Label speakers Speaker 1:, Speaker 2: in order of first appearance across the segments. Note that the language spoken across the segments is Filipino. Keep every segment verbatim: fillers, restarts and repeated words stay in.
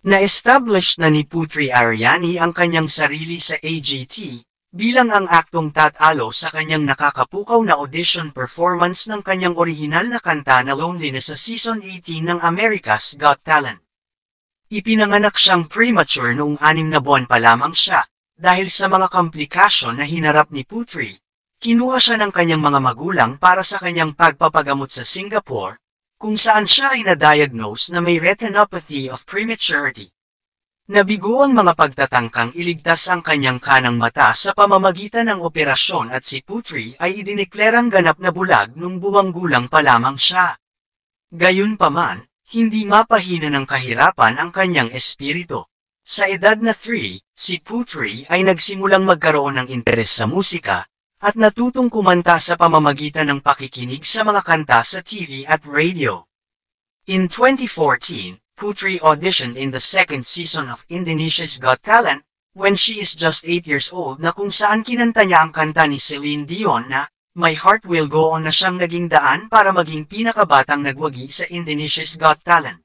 Speaker 1: Na-establish na ni Putri Ariani ang kanyang sarili sa A G T, bilang ang aktong tatalo sa kanyang nakakapukaw na audition performance ng kanyang orihinal na kanta na Loneliness sa Season eighteen ng America's Got Talent. Ipinanganak siyang premature noong anim na buwan pa lamang siya, dahil sa mga komplikasyon na hinarap ni Putri. Kinuha siya ng kanyang mga magulang para sa kanyang pagpapagamot sa Singapore, kung saan siya ay na-diagnose na may retinopathy of prematurity. Nabigo ang mga pagtatangkang iligtas ang kanyang kanang mata sa pamamagitan ng operasyon at si Putri ay idineklarang ganap na bulag nung buwang gulang pa lamang siya. Gayunpaman, hindi mapahina ng kahirapan ang kanyang espiritu. Sa edad na three, si Putri ay nagsimulang magkaroon ng interes sa musika, at natutong kumanta sa pamamagitan ng pakikinig sa mga kanta sa T V at radio. In twenty fourteen, Putri auditioned in the second season of Indonesia's Got Talent, when she is just eight years old na kung saan kinanta niya ang kanta ni Celine Dion na My Heart Will Go On na siyang naging daan para maging pinakabatang nagwagi sa Indonesia's Got Talent.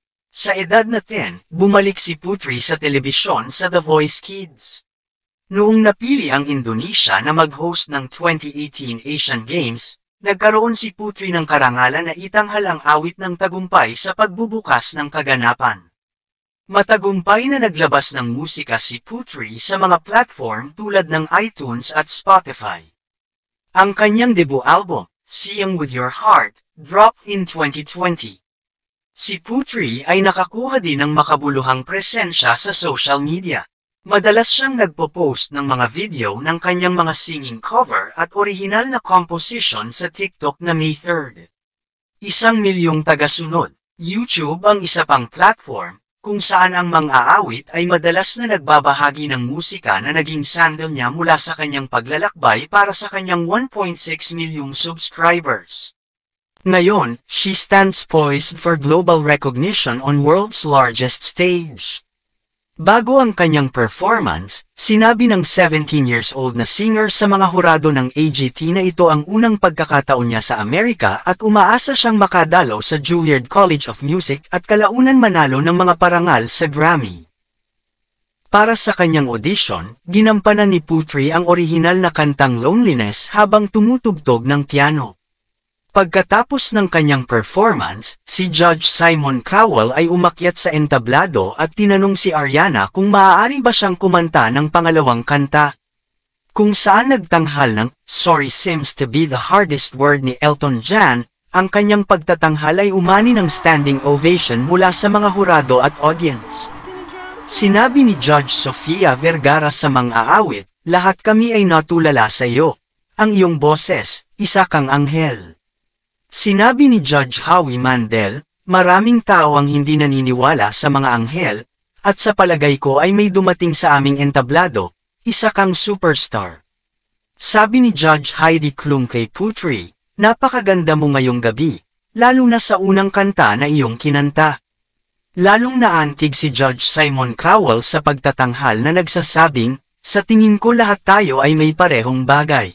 Speaker 1: Sa edad na ten, bumalik si Putri sa telebisyon sa The Voice Kids. Noong napili ang Indonesia na mag-host ng twenty eighteen Asian Games, nagkaroon si Putri ng karangalan na itanghal ang awit ng tagumpay sa pagbubukas ng kaganapan. Matagumpay na naglabas ng musika si Putri sa mga platform tulad ng iTunes at Spotify. Ang kanyang debut album, Sing With Your Heart, dropped in twenty twenty. Si Putri ay nakakuha din ng makabuluhang presensya sa social media. Madalas siyang nagpo-post ng mga video ng kanyang mga singing cover at orihinal na composition sa TikTok na May third. Isang milyong tagasunod. YouTube ang isa pang platform, kung saan ang mang-aawit ay madalas na nagbabahagi ng musika na naging sandal niya mula sa kanyang paglalakbay para sa kanyang one point six milyong subscribers. Ngayon, she stands poised for global recognition on world's largest stage. Bago ang kanyang performance, sinabi ng seventeen years old na singer sa mga hurado ng A G T na ito ang unang pagkakataon niya sa Amerika at umaasa siyang makadalo sa Juilliard College of Music at kalaunan manalo ng mga parangal sa Grammy. Para sa kanyang audition, ginampanan ni Putri ang orihinal na kantang Loneliness habang tumutugtog ng piano. Pagkatapos ng kanyang performance, si Judge Simon Cowell ay umakyat sa entablado at tinanong si Ariana kung maaari ba siyang kumanta ng pangalawang kanta. Kung saan nagtanghal ng Sorry Seems to Be the Hardest Word ni Elton John, ang kanyang pagtatanghal ay umani ng standing ovation mula sa mga hurado at audience. Sinabi ni Judge Sofia Vergara sa mang-aawit, lahat kami ay natulala sa iyo. Ang iyong boses, isa kang anghel. Sinabi ni Judge Howie Mandel, maraming tao ang hindi naniniwala sa mga anghel, at sa palagay ko ay may dumating sa aming entablado, isa kang superstar. Sabi ni Judge Heidi Klum kay Putri, napakaganda mo ngayong gabi, lalo na sa unang kanta na iyong kinanta. Lalong naantig si Judge Simon Cowell sa pagtatanghal na nagsasabing, sa tingin ko lahat tayo ay may parehong bagay.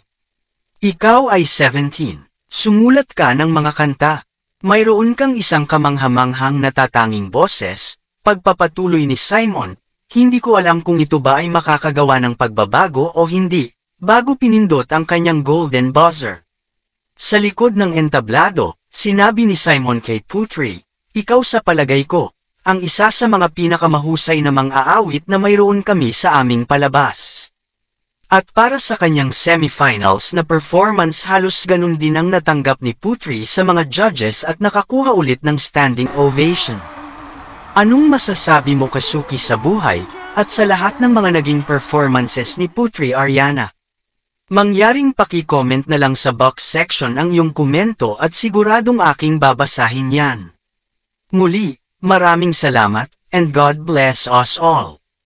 Speaker 1: Ikaw ay seventeen. Sumulat ka ng mga kanta. Mayroon kang isang kamanghamanghang natatanging boses. Pagpapatuloy ni Simon, hindi ko alam kung ito ba ay makakagawa ng pagbabago o hindi, bago pinindot ang kanyang golden buzzer. Sa likod ng entablado, sinabi ni Simon kay Putri, ikaw sa palagay ko, ang isa sa mga pinakamahusay na mang-aawit na mayroon kami sa aming palabas. At para sa kanyang semifinals na performance halos ganun din ang natanggap ni Putri sa mga judges at nakakuha ulit ng standing ovation. Anong masasabi mo Kasuki sa buhay, at sa lahat ng mga naging performances ni Putri Ariana? Mangyaring paki-comment na lang sa box section ang iyong komento at siguradong aking babasahin yan. Muli, maraming salamat, and God bless us all.